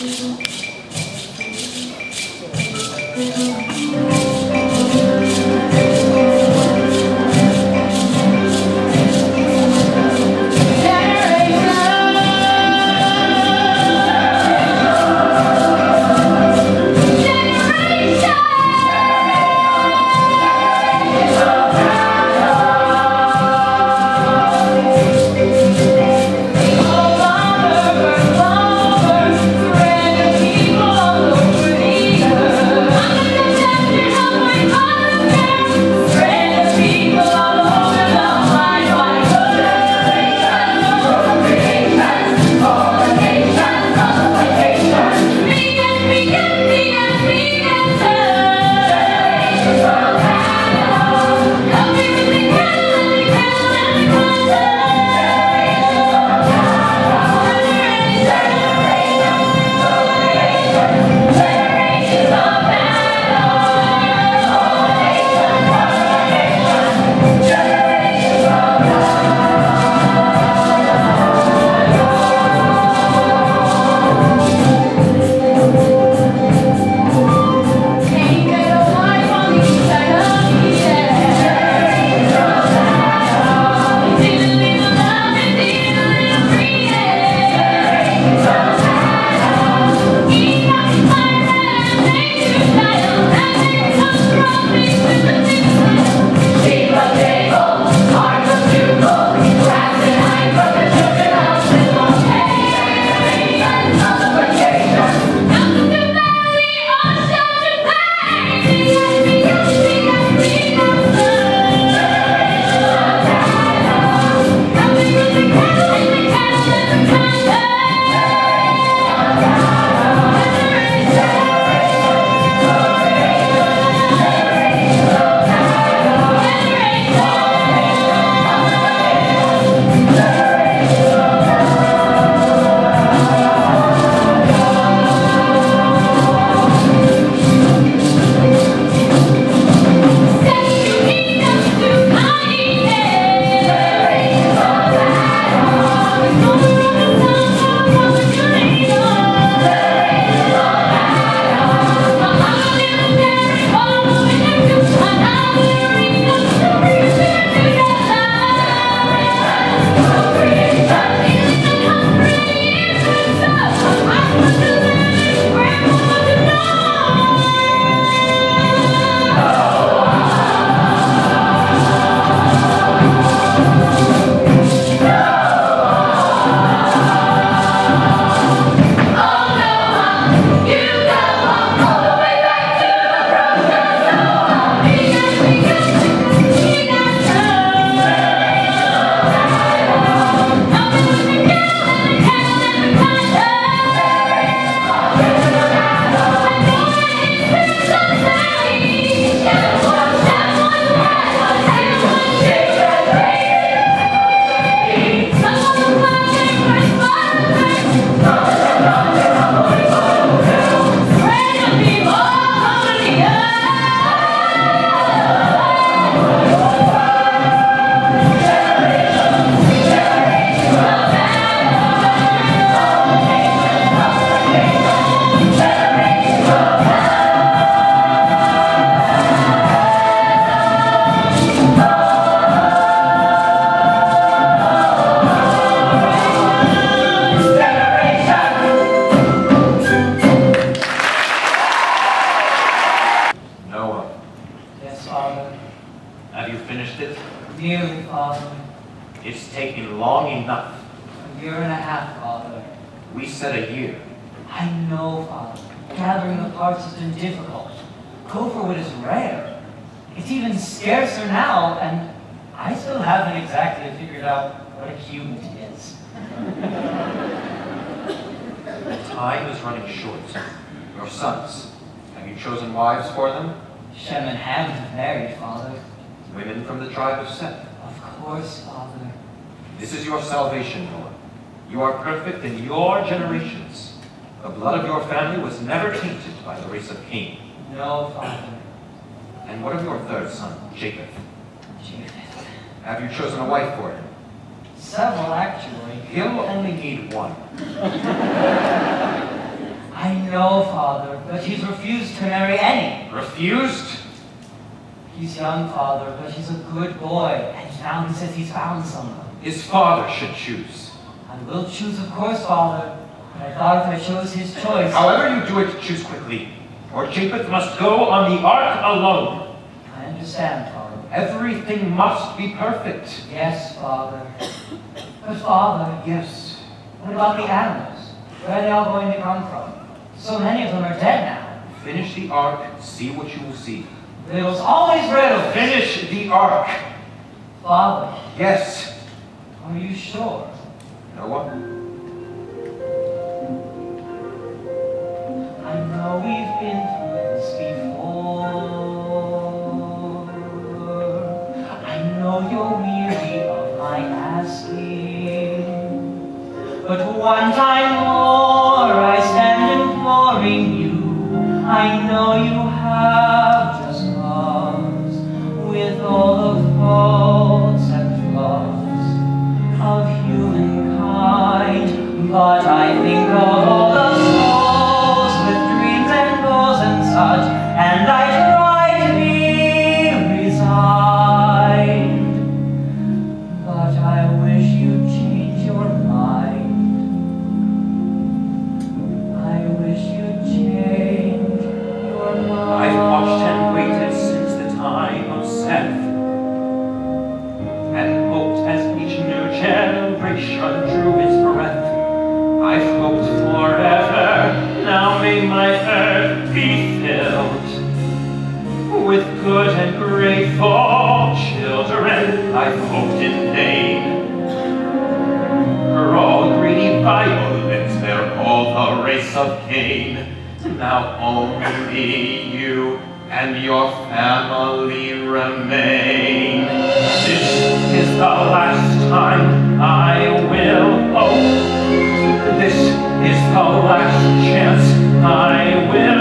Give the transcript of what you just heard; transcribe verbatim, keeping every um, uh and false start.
It's taken long enough. A year and a half, Father. We said a year. I know, Father. Gathering the parts has been difficult. Gopherwood is rare. It's even scarcer now, and I still haven't exactly figured out what a cubit is. Time is running short. Your sons, have you chosen wives for them? Shem and Ham have married, Father. Women from the tribe of Seth. Of course, Father. This is your salvation, Noah. You are perfect in your generations. The blood of your family was never tainted by the race of Cain. No, Father. And what of your third son, Japheth? Japheth. Have you chosen a wife for him? Several, actually. He'll only need one. I know, Father, but he's refused to marry any. Refused? He's young, Father, but he's a good boy, and now he says he's found someone. His father should choose. I will choose, of course, Father, but I thought if I chose his choice... However you do it, choose quickly, or Japheth must go on the ark alone. I understand, Father. Everything must be perfect. Yes, Father. But, Father... Yes. What about the animals? Where are they all going to come from? So many of them are dead now. Finish the ark, see what you will see. Riddles, always riddles! Finish the ark. Father, Yes. are you sure? Noah? I know we've been through this before. I know you're weary of my asking. But one time more I stand imploring you. I know you have just cause, with all the faults and flaws of humankind. But I think of all the souls with dreams and goals and such, and I try to be resigned. But I wish you'd change your mind. I wish you'd change your mind. I've watched and waited since the time of Seth, and hoped as each new generation drew its breath. I've hoped forever, now may my earth be filled with good and grateful children. I've hoped in vain, for all greedy violins, they're all the race of Cain. Now only you and your family remain. This is the last time I will hope. This is the last chance I will